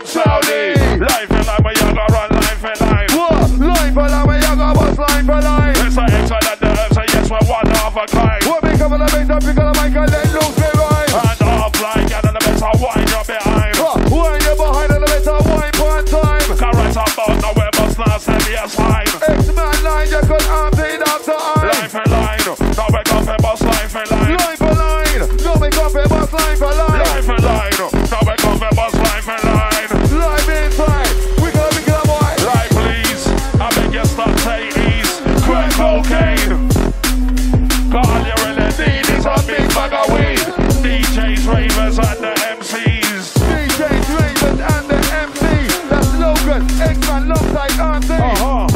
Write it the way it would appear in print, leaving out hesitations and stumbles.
Saudi. Life in life, but you gotta run life in life. What? Life for life, you got what's life for life. It's an excellent the earth, so yes, we're one of a kind. What make up on the base up, you gotta make a let loose me right. And off like, and the best I wind you behind. When you're behind and the better wine one time. Carrot about the way, but not send me a sign. X-Man line, you could have it after I. Life in line, now we come for bus life in line. Life for line, no make up a bus line for line. Life in line, now we come for bus life in line. Life inside, we gotta make it boy. Life please, I beg you stop take ease. Crack cocaine. Got all you really need is a big bag of weed. DJs, ravers and the MCs. DJs, ravers and the MC. That's Logan, X-Man, alongside Auntie.